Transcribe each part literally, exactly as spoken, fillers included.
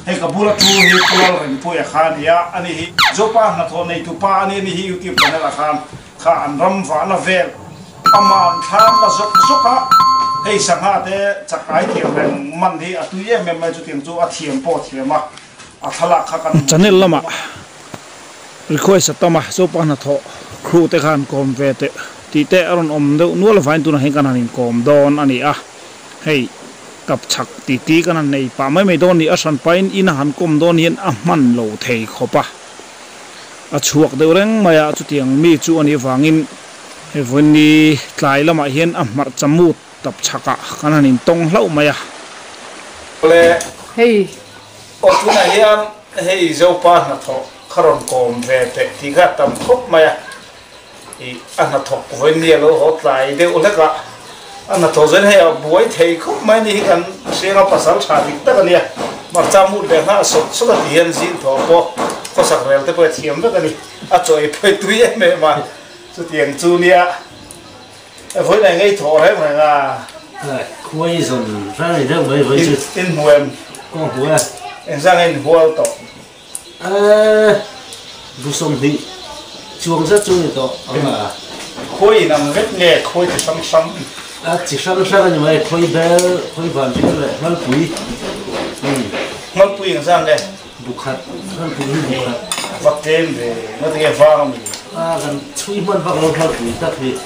hei ka bula tu hi kulal ring pu ya khan ya ani hi zopa na thon nei tu pa ani ni hi youtube channel khan kha an ram wa na vel aman khan la zok zoka hei sangha te chakai thiam men man hi atu ye mem mai chu tiang chu a thiam po thiama a thala kha kan channel lama request atama zopa na tho khu te khan kom ve te ti te aron om do nual vain tu na hen kan hanin kom don ani a heiกับฉักตีตีกันในป่าไม่ไม่โดนนี่อาสันไปอินหันกลมโดนเย็นอ่ะมันโลเทยขบะอาชวกเดือดมาอ่ะจุดยังมีจุอันนี้ฟังอินเฮวันนี้กลายละมาเห็นอ่ะมัดจมูกกับฉักอ่ะกันนี่ตรงเล่ามาอ่ะเลยเฮ้ยอดวันนี้อันเฮ้ยเจ้าป้าหน้าทอกขรมกลมเวทที่กัดตำคบมาอ่ะอีอันหน้าทอกวันนี้เราหดไหลเดี๋ยวเล็กอ่ะอันนั้นตัวเจนให้เอาบวยเทยคุไม่นี่กันเสียงภาษาชาติแต่กันเนี่ยมาจำมุดแบบนั้นสุดสุดที่เห็นสิทอปก็สักเรื่องแต่ไปเทียมแต่กันนี่อาจจะไปตุยไม่มาสุดที่ยังจูเนี่ยไอ้พวกนั้นไงถอดให้มันอ่ะคุยส่วนร่างนี้เรื่องไม่ไม่จุดอินหัวก็หัวเอ็นสร้างอินหัวต่อเออบุษมที่ช่วงสักช่วงต่อเอามาคุยนั่งเวทเนี่ยคุยจะซ้ำๆอ่ะจิตสั่งสั่งยังไงคุยเบลคุยผ่านที่เลยมันปุ๋ยอืมมันปุ๋ยยังสั่งเลยบุคคลมันปุ๋ยบุคคลวัดเต็มเลยมันจะเก็บฟางมีอ่ากันช่วยมันฟักเราพักปุ๋ยตัดพี่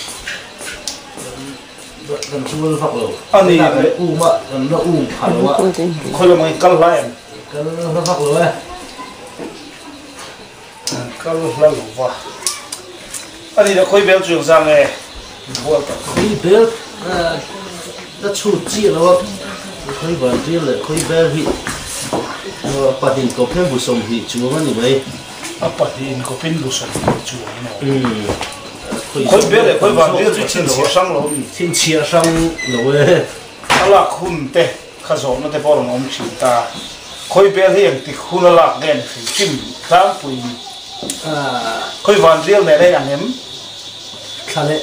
กันช่วยฟักเราอันนี้อู้มะกันเราอู้ผ่านวะคนละมันกัลไลน์กันเราฟักเราเว้ยกัลไลน์วะอันนี้เราคุยเบลจุดสั่งเลยคุยเบลอ่าถ้าชูจีแล้วคุยบานจีเลยคุยเบลที่ปะดินก็เป็นบุษมที่ชัวร์นี่ไหมอ่ะปะดินก็เป็นบุษมชัวร์นี่อืมคุยเบลเลยคุยบานจีจะชิ้นเชียร์ช่างเราชิ้นเชียร์ช่างเราเว้ยอะไรคุณเตะข้าสอนนั่นเตะพอเราอมชิตาคุยเบลที่ยังติดคุณละลักเด่นจิ้มตามปุยอ่าคุยบานจีเนี่ยได้ยังเห็นทะเล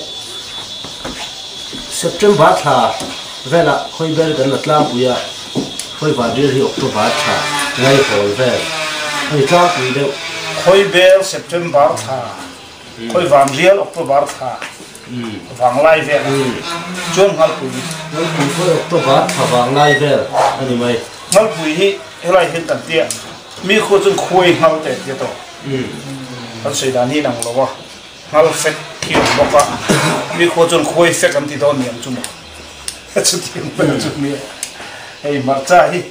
เซปเทมเบอร์ท่าเวลาคุยเบลกันนัดลาปุยะคุยบานจีที่ออกตัวบาร์ท่าไงพอเวลไอ้จ้าปุยเดียวคุยเบลเซปเทมเบอร์ท่าคุยบานจีออกตัวบาร์ท่าฟังไล่เวลจนฮัลปุยฮัลปุยคุยออกตัวบาร์ท่าฟังไล่เวลอันนี้ไหมฮัลปุยที่อะไรเห็นตัดเตี้ยมีคนจนคุยฮัลเตะเดียวต่อฮัลสุดานี่นังเราวะฮัลเฟกที่บอกว่ามีคนจนคุยเฟกกันที่ตอนนี้จุ่มจุดที่มันจุดนี้ไอ้มาจ้าที่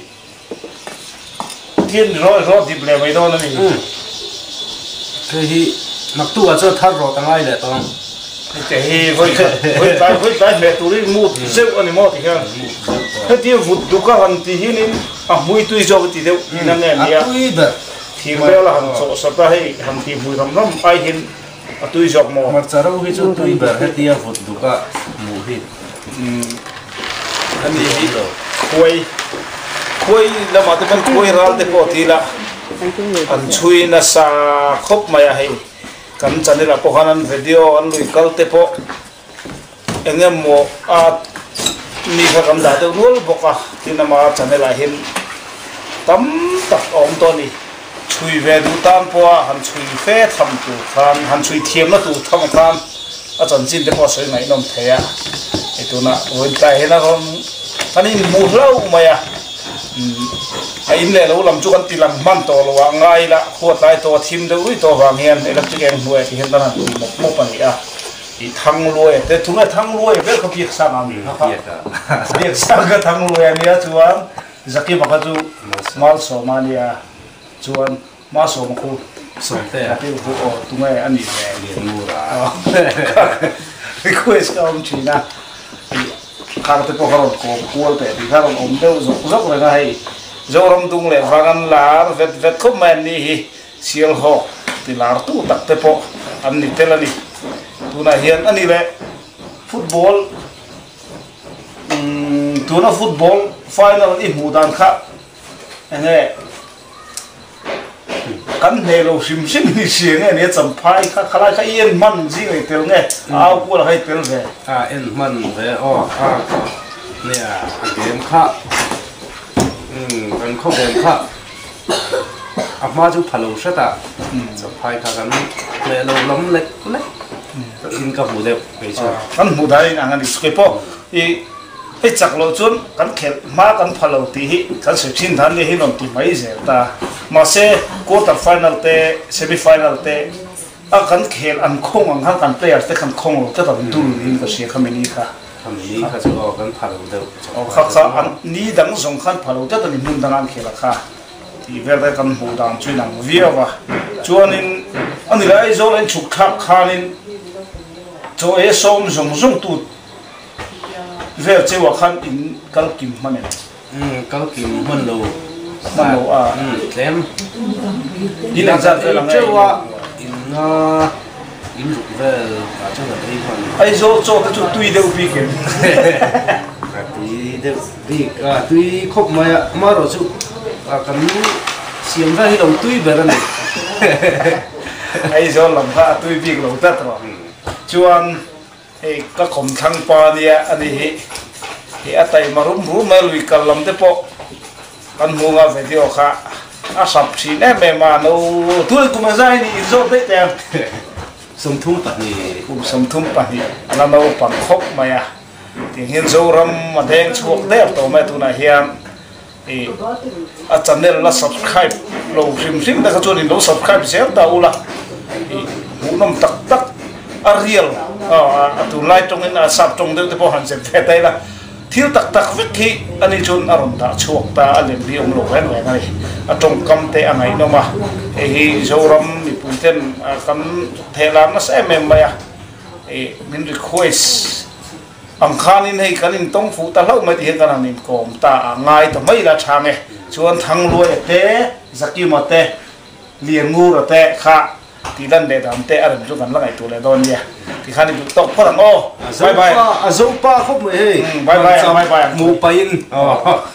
ที่รอรอดิบเลยไม่ต้องนั่นเองคือที่นักตัวจะทัดรอตั้งไงเลยตอนแต่เฮ้ยเฮ้ยเฮ้ยตายเฮ้ยตายแม่ตัวนี้มูดเจ้าอันนี้มูดที่กันถ้าที่ฟุดดูกันที่ที่นี่อ่ะมุ้ยตุยจอบที่เดียวนั่นเองเนี่ยที่เดียวละหันโซ่สัตว์ให้หันที่มุ้ยทำน้ำไอเห็นตุยจอบมอมันจะรู้ที่จุดตุยแบบให้ที่ฟุดดูกันมุ้ยอันนี้คุยคุยแล้วมาแต่มันคุยรัลเตปอทีละอันช่วยน่าสาคบมาให้กันจันนี่ละพวกนั้นวิดีโออันลุยกัลเตปอเอ็งเอ็มโมอามีข้ากันได้ตัวนู้นบอกว่าที่นั่นมาจันนี่ละเห็นตั้มตักอมตัวนี้ช่วยเวดูตามพวกหันช่วยเฟทำตัวทานหันช่วยเทียมแล้วตัวทำทานอาจารย์จินเตปอสวยไหนน้องเทียไอ้ตัวน่ะวันใจเห็นนะคนอันนี้มูเล่ามาอ่ะไอ้เนี่ยเราลำจุกันตีลังมันโตเราว่าง่ายละขวดไล่ตัวทิมเดี๋ยวตัววางเงินไอ้ลักษณะรวยที่เห็นตอนนั้นหมกหมกปนี่อ่ะที่ทั้งรวยแต่ทุกอย่างทั้งรวยเป็นเขาเพียกสร้างอะไรนะครับเพียกสร้างก็ทั้งรวยเนี่ยชวนจะกี่บอกจูมาลโซมาเนียชวนมาโซมาคูส่งแต่ที่พวกตุ้งไอ้อันนี้แรงเรียนรู้ละรีเควสก็อมชีนะข้าก็จะพอเขาลงโกงกัวแต่ที่ข้าลงอมเดียวจบจบเลยนะให้จบรำตุงเลยฟังกันลาร์เวทเวทคุมแมนนี่เชียร์หอกที่ลาร์ตู้ตักเตปออันนี้เทลนี่ตัวน่ะเห็นอันนี้แหละฟุตบอลตัวน่ะฟุตบอลไฟนอลอีหมู่ดันข้าอย่างเงี้ยกันเฮโลซิมซิมนี่เสียงเนี่ยจำพายข้าข้าข้าเอ็นมันจริงไอ้เตลเนี่ยเอากูละให้เตลเนี่ยอ่าเอ็นมันเลยอ๋ออ่าเนี่ยเกมข้าอืมกันกันข้อมูลค่ะอามาจุพะโลชะตาจะพายกันเมลล้มเล็กเล็กอินกับหมูเดียวไปใช่กันหมูได้อันนั้นสกิปป์อีไอ้จักรโลจุนกันเข็ดมากันพะโลตีหิกันสิบชิ้นทันนี่หินนตีไม่เสียตามาเซ่ควอเตอร์ไฟนอลเตเซมิไฟนอลเตอากันเข็ดอันคงอันกันกันเพลย์แต่กันคงแต่ตอนดูนี่ก็เสียคำนี้ค่ะคำนี้ค่ะจะออกกันพะโลเดียวอ๋อค่ะค่ะอันนี้ดังสงขันพะโลแต่ตอนนี้มุนดังอันเข็ดละค่ะที่เวลากันหูดามช่วยนังวิวว่าชวนนินอันนี้ไอ้โจเล่นฉุกขับขานินโจเอสอมจงจงตูเวลเจ้าขันอินกัลกิมมันเนี่ยอืมกัลกิมมันโลมันโลอ่ะอืมเต็มนี่น่าจะเป็นเจ้าว่าอินอ่าอินรูเวลอาจจะแบบนี้คนไอ้โจโจก็จุดตุยเดียวปีกันตุยเดียวปีกอ่ะตุยครบมามาเราจุอ่ะกันเสียงได้ที่เราตุยแบบนั้นไอ้โจลำพัดตุยปีกเราตัดหรอชวนไอ้ก็ขมทั้งปาเนี่ยอันนี้ไอ้อะไรมารุมรู้ไม่รู้กันลำเตปะกันมัวกับวิดีโอค่ะอาสับสีแน่แม่มาโน้ตัวกูมาใจนี่อินโซได้แต่สมทุ่มปันนี่กูสมทุ่มปันนี่แล้วเราปังคบมาอ่ะที่เห็นโซรำมาแดงช่วงเดียวตัวแม่ตัวน่ะเฮียมไอ้อาจารย์เนี่ยเรา subscribe เราพิมพ์พิมพ์แต่ก็ชวนนี่เรา subscribe เสียแต่อุละไอ้หูน้ำตักตักอาเรียลอ่าตัวไล่ตรงนี้อาสับตรงเดียวที่พอหันเสร็จแท้ๆละที่ตักตักวิธีอันนี้จนอารมณ์ตาช่วงตาอันนี้องค์หลวงแหวนแหวนอะไรอ่ะตรงคำเตะอะไรน้องมาไอ้โจรำมีปุ่นเต้นกันเทลานัสเอ็มเอ็มไปอ่ะไอ้มินรีเควสอังคารนี้ให้กันนี่ต้องฟูตาเล่าไม่ที่เห็นกันนี่กอมตาง่ายแต่ไม่ละช่างไงชวนทางรวยเตะสักกี่มาเตะเลี้ยงงูระเตะค่ะที่นั่นเด็ดทำเตะอะไรจุกันละไงตัวเลยตอนนี้ที่ขันนี่ตกพลังโอ้บายบายอาซุปป้าครบเลยบายบายบายบายมูไปอินอ๋อ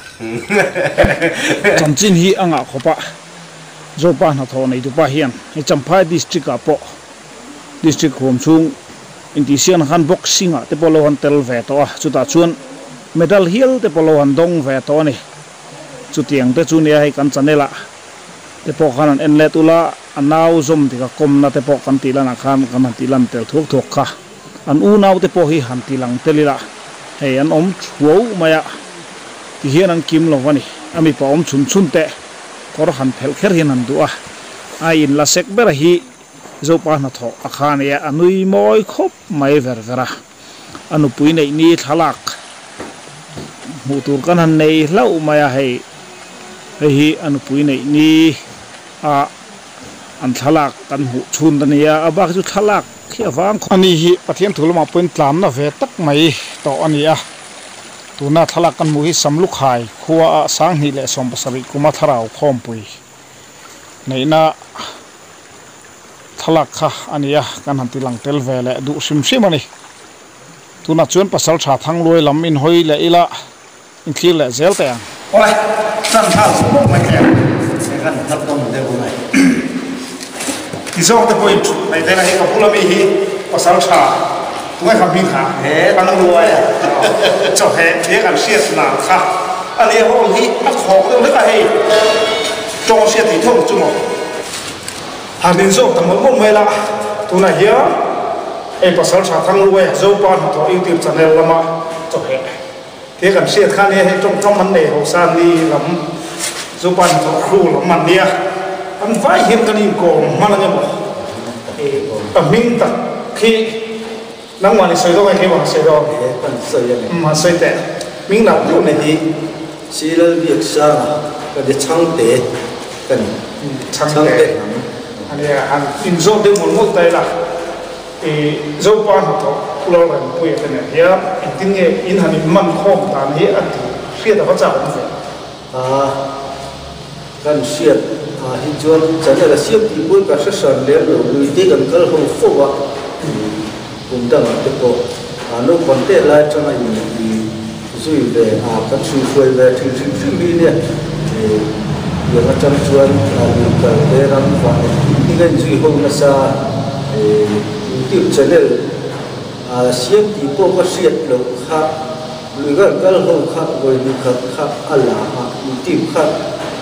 จำจินฮีอ่างอ่ะขบะโจป้าหน้าทอในตัวป้าเฮียนให้จำพายดิสตริกอ่ะปะดิสตริกโฮมซุงอินทิเซียนขันบ็อกซิ่งอ่ะเตปโลหันเตลเวตัวจุดตาชวนเมดัลฮิลเตปโลหันดงเวตัวนี่จุดเตียงเตจุนี่ให้กันจันเนละเตปอขันเอ็นเลตุละอันนาวซอมที่ก็คมนาเตปอกันตีลันอาคารกันหันตีลันเตลทุกทุกค่ะอันอูนาวเตปอฮีหันตีลังเตลิละเฮ้ยอันอมชัวมายะที่เฮียนังกิมลงวันนี้อามีปอมชุนชุนเตะก็รหันเพลเคอร์เฮียนันดูอ่ะไอ้อินลาเซกเบรฮีโจปานาทออาคารเนี่ยอันนุยมอยคบไม่เวรเวระอันนุปุยในนี้ทลักมูตูกันหันในเล่ามายะให้เฮ้ยอันนุปุยในนี้อ่ะอันทลักกันหูชุนตันเนี่ยอาบักจุทลักเขียฟังอันนี้ฮิปะเทียนถูกมาเป็นตามนะเวตักไม่ต่ออันนี้อ่ะตัวน่าทลักกันมุฮิสำลุกหายขัวสังหิเลสมบัติกุมาทราวคอมปุยในน่ะทลักค่ะอันนี้อ่ะกันหันติลังเตลเวลดูซิมซิมันนี่ตัวน่าชวนปัสสาวะทั้งรวยลำอินหอยเลอีละอินทีเลเซลเตียงโอ้ยสั่นท่าสมบูรณ์ไม่แก่กันทับต้องเดี๋ยวไงที่สองแต่พออยู่ในแต่ละเหตุการณ์พวกเราไม่เห็นปัสสาวะตัวคำพิงขาเฮ้ตั้งรวยอ่ะเจ้าเฮ้เฮ้กันเสียสนามค่ะอันนี้พวกเราที่อักขอเรื่องนี้ก็ให้จงเสียติดทุ่งจุ่มหาดินโซ่ทำมันมุ่งไม่ละตัวไหนเหี้ยไอ้ปัสสาวะทั้งรวยโซ่ปอนตัวอิวติมจันเนลละมาเจ้าเฮ้เฮ้กันเสียข้านี้ให้จงจงมันเนี่ยของซานีลำโซ่ปอนตัวครูลำมันเนี่ยอันไฟเห็นกันอีกกองมันอะไรบ้างแต่มิ่งตักขี้นั่งวันนี้สวยด้วยไงบ้างสวยด้วยมันสวยยังไงมันสวยแต่มิ่งหนักอยู่ในที่ซีเรียลเบียกซ่าก็จะช่างเตะกันช่างเตะอันนี้อันอินโซเดมอนหมดใจละเอโซปานตัวเราเลยพูดกันเนี่ยเฮียอินทิ้งเออินหันมันคมตามเฮียอันที่เสียแต่เขาจับมันเลยอ่ากันเสียอ่าที่จวนฉันเนี่ยเสียที่พูดกับเสียเลี้ยงหรือวิธีการก็คงฟุ้งว่าผมตั้งแต่ก็อ่าโน้ตคนเตะไล่จังไงมีสุยเดอ่ากันสุยคุยแบบที่ที่ที่มีเนี่ยเดี๋ยวมันจะชวนอ่ามีการเดินรำฟังที่กันสุยห้องนั่นซะเอ่อที่ฉันเนี่ยอ่าเสียที่พวกก็เสียหลงครับหรือก็ก็คงครับโดยมีครับครับอัลลาฮ์มีที่ครับ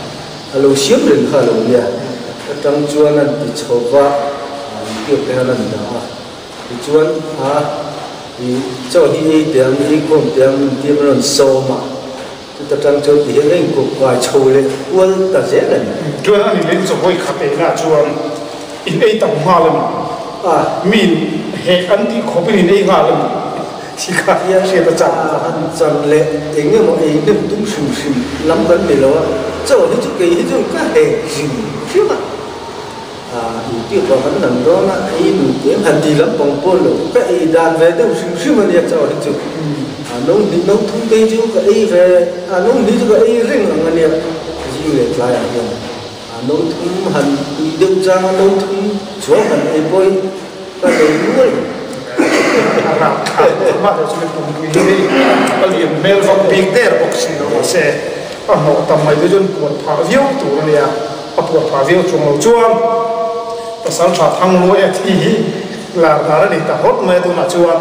alo xiêm lên khá lâu nha trong chuan anh bị chầu vạ tiếp theo lần đó thì chuan à thì cho hi tiếng hi cùng tiếng tiếng lần sâu mà chúng ta trong chuan thì hiện anh cũng vài chầu lên quân ta dễ lần chuan anh lên cho voi khắp ấy là chuan in ấy tầm hoa lên à min hệ anh thì khó bên in ấy hoa lên chỉ cả ya sẽ ta chạm anh chọn lệ tiếng như mọi người đừng tung sùng sùng lắm vấn đề đó cho hi chút cái hi chút cái hệ gì chứ mà à đủ tiêu vào vấn đề đó là ai đủ tiếng hành thì lắm bằng polo cái đàn về đâu sung sướng mà đi cho hết chứ à nông đi nông thôn cây chứ cái về à nông đi chứ cái riêng là người gì về lại à hiện à nông thôn hành đi đâu ra nông thôn chúa hành ai bơi cái đầu nuôi à mà tôi sẽ cùng quý vị cái liền mail from big there box nó sẽ à nó tầm mấy đứa dân buồn phá view tụ này à buồn phá view chung lâu chuông ta sáng trả thăng lối thì là là để ta hốt mấy tôi là chuông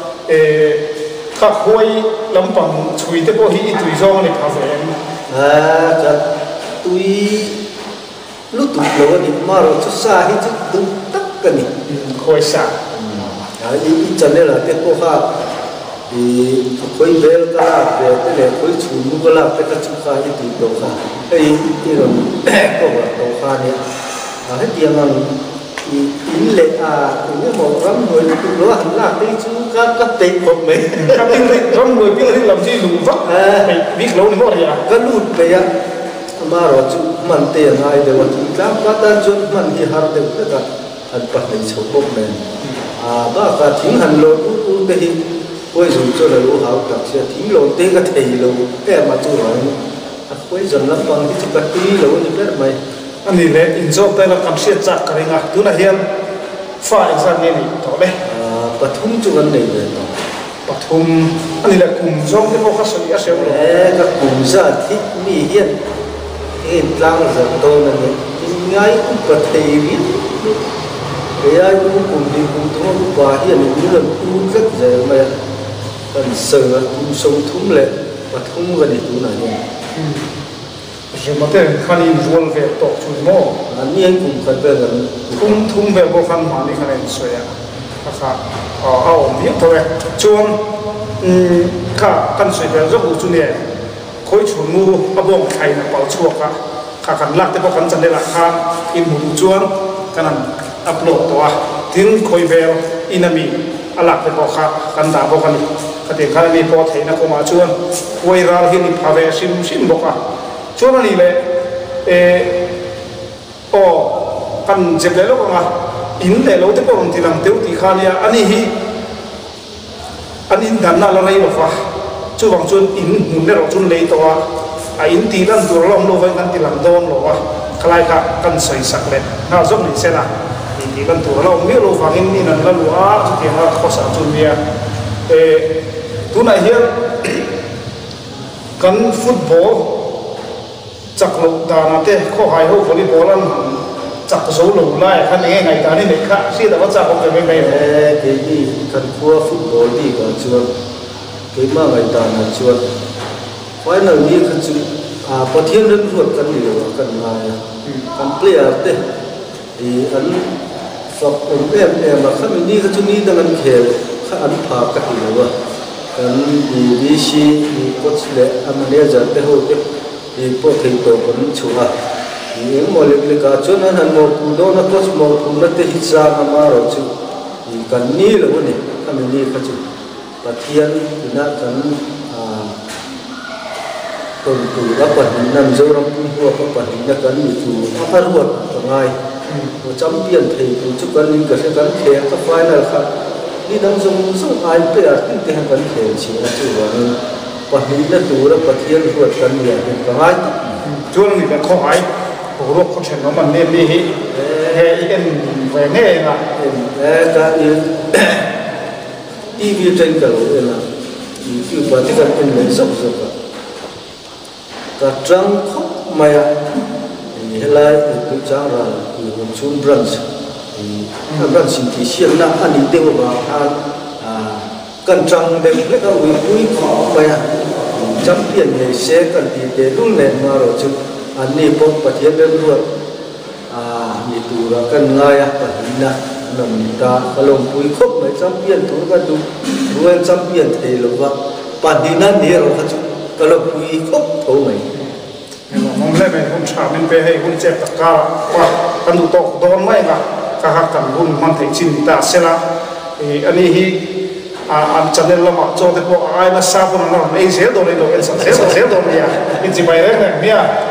các khối lắm bằng chui tới bao hi tùy do này phá về à cái tùy lúc tụi nó đi mà rồi chút xa hi chút đúng tất cả này khối xa à ý cho nên là cái cô ha thì khối bel cái là về cái này khối chui nu cái là cái cái chút xa hi tùy đồ ha cái cái rồi có vào đồ ha này à hết tiền mà in lệ à những một rắm người tụi nó hẳn là cái chú các các tệ một mình các tiếng rắm người biết làm gì lù vắt biết lâu nữa rồi à cái lụt về à mà rồi chú mình tiền ai đều là chỉ làm các tan chú mình thì hạt đều tất cả hạt bát này số một này à ba cả thím hẳn lột u u cái gì quay dùng cho là lúa hảo cả sẽ thím lột tê cái thầy lột cái mà chú nói quay dần lắm bằng cái chú cái tí lột như thế mày anh đi lên in job đây là cảm siết chặt cái này tu là hiện phải ra nghe này đó đấy bắt thum chú anh này vậy bắt thum anh đi là cùng job cái bao khách sạn sẽ rồi cái cùng ra thích mi hiện hiện lang giờ tôi là ngay cũng có thể biết cái ai cũng cùng đi cùng thua và hiện như là cũng rất dễ mà cần sờ cũng sống thum lệ bắt thum cái này tu là như rồi mà tên khani ruột về tổ chui mò anh nhiên cũng cần về gần thum thum về bao khăn mà đi khani soi à khá ờ ờ biết thôi chuông khá căn soi về rất là chui nè khối chuột mu áp bông khai là bảo chuột cả khá khăn lắc tới bao khăn chân đây là khá in một chuông cái này upload toa tiếng khối về inami alak tới bao khá khăn đá bao khăn cái tiếng khăn này bao thấy nó có mà chuông quay ra hiện phá về sim sim bọc à chuông này lệ ồ căn dẹp lấy lúc mà in để lâu tới bao thì làm tiêu thì khá nia anh hi anh in đàn na là này bọc à chú vàng chuông in muốn để rồi chuông lấy toa à in tí lần tuổi lòng lâu vậy căn tí làm đòn rồi à cái này cả căn soi sắc lên nào giúp mình xem nào thì lần tuổi lâu biết lâu vàng in in là lúa chú tiền là khó sản chuông bia tu này hiện căn football chắc lâu đàn thế khó hay hơn volleyball lắm chắc số lâu lại khăn nghe ngày ta nên để khác xí đã bắt chắc không phải mấy cái gì căn cua football thì có chưa cái mà ngày ta là chưa phải là như cái chú à có thiên đơn ruột căn điều cần là căn player thế thì anh phật ông em em mà khác mình đi cái chú đi đang ăn khéo khác anh phá cái điều à căn đi đi xí đi coach lệ anh này giờ cái hồi cái thì có thể tổ vẫn chủ à thì em mọi lực lực cả chỗนั้นhắn một cú đó nó coach một cú nó thể hít ra mà rồi chú thì căn ní là cái này khác mình đi cái chú và thiên thì nó căn còn từ các bản hình nằm dâu trong cung hoa các bản hình là cắn bị chủ nó phát ruột ở ngoài một trăm tiền thì tổ chức cắn linh cả sẽ cắn khé các phái là khác đi đang dùng dùng ai bây giờ tin tiền cắn khé chỉ là chủ và bản hình là chủ là bản thiên ruột cắn nhiều thì cả hai chúa này là khó ai hồ lô không thể nó mà nên đi hệ em về nghe là cái ti vi tranh cả rồi là cái bản chất là em lấy dốc dốc cả trăng khóc mày à thì lại tôi trang là từ một chút brunch thì brunch thì xiên na anh đi tiêu vào ăn à cần trăng để lấy cái quý quý khóc mày à trăm tiền này sẽ cần thì để lúc này mà rồi chứ anh ni pop pathian ben ruột à ni tu ra kan ngai a pahina nam ta kalom pui khop mai champion tu ka du ruan champion thei lo wa pahina ni ro ka chu kalom pui khop tho mai mong le men hum cha men pe hei hum che ta ka wa kan du to don mai la ka ha kan hum man thei chin ta sela e ani hi a am channel la ma cho te ko ai na sa ko na ei se do le do el sa se do ya in ji bai re ne ya